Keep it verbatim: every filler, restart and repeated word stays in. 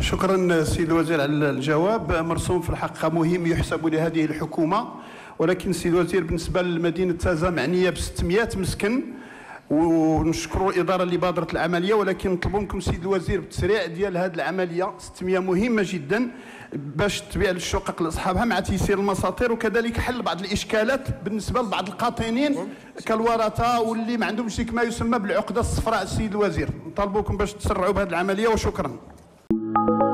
شكرا سيد الوزير على الجواب. مرسوم في الحقيقة مهم يحسب لهذه الحكومة، ولكن سيد الوزير بالنسبة لمدينة تازة معنية ب ستمائة مسكن، ونشكروا الإدارة اللي بادرت العملية، ولكن نطلب منكم سيد الوزير بالتسريع ديال هذه العملية. ستمائة مهمة جدا باش تبيع للشقق لاصحابها مع تيسير المساطير، وكذلك حل بعض الاشكالات بالنسبه لبعض القاطنين كالورثه واللي ما عندهمش ديك ما يسمى بالعقده الصفراء. السيد الوزير نطالبوكم باش تسرعوا بهذه العمليه، وشكرا.